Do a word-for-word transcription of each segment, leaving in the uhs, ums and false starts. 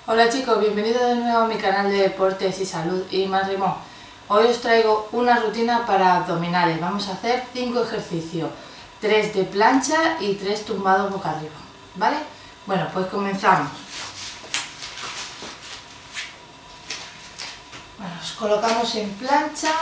Hola chicos, bienvenidos de nuevo a mi canal de deportes y salud y más rimón. Hoy os traigo una rutina para abdominales. Vamos a hacer cinco ejercicios, tres de plancha y tres tumbados boca arriba, ¿vale? Bueno, pues comenzamos. Bueno, os colocamos en plancha.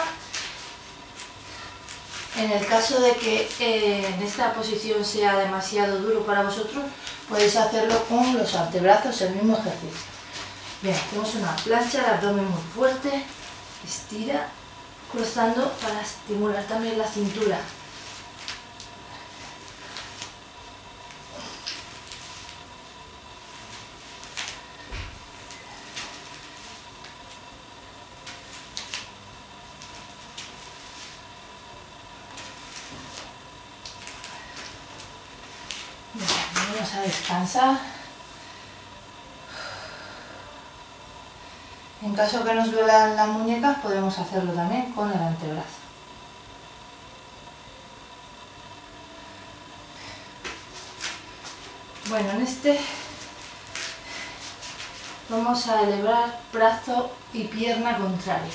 En el caso de que eh, en esta posición sea demasiado duro para vosotros, podéis hacerlo con los antebrazos, el mismo ejercicio. Bien, hacemos una plancha, el abdomen muy fuerte, estira, cruzando para estimular también la cintura. Bien, vamos a descansar. En caso que nos duelan las muñecas, podemos hacerlo también con el antebrazo. Bueno, en este vamos a elevar brazo y pierna contraria.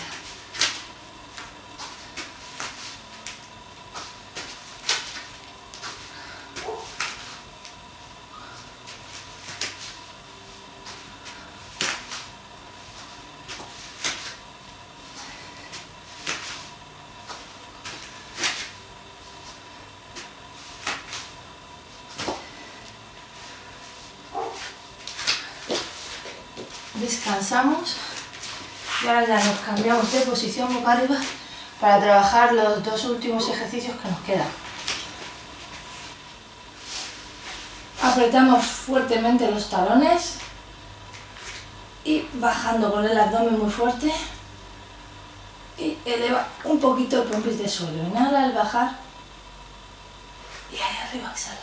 Descansamos y ahora ya nos cambiamos de posición boca arriba para trabajar los dos últimos ejercicios que nos quedan. Apretamos fuertemente los talones y bajando con el abdomen muy fuerte y eleva un poquito el pompis de suelo. Inhala al bajar y ahí arriba exhala.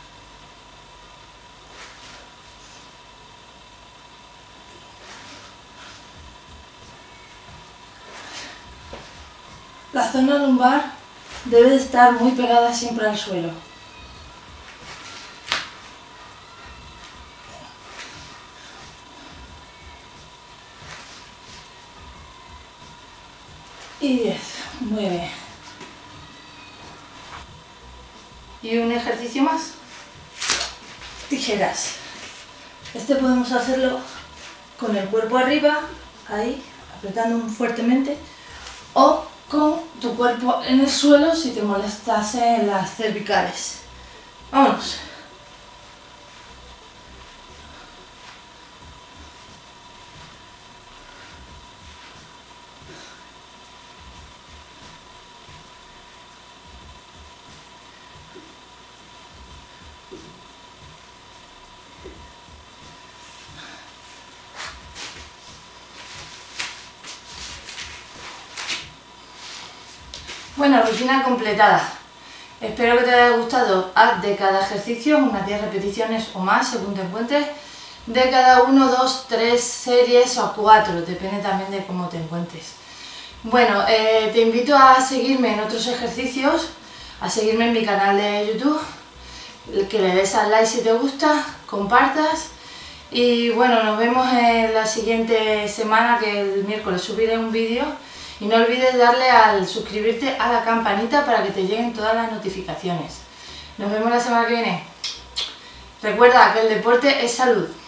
La zona lumbar debe de estar muy pegada siempre al suelo. Y diez, muy bien. Y un ejercicio más. Tijeras. Este podemos hacerlo con el cuerpo arriba, ahí, apretando fuertemente, o con tu cuerpo en el suelo si te molestase las cervicales. Vámonos. Bueno, rutina completada. Espero que te haya gustado. Haz de cada ejercicio unas diez repeticiones o más, según te encuentres. De cada uno, dos, tres series o cuatro, depende también de cómo te encuentres. Bueno, eh, te invito a seguirme en otros ejercicios, a seguirme en mi canal de YouTube, que le des al like si te gusta, compartas. Y bueno, nos vemos en la siguiente semana, que el miércoles subiré un vídeo. Y no olvides darle al suscribirte a la campanita para que te lleguen todas las notificaciones. Nos vemos la semana que viene. Recuerda que el deporte es salud.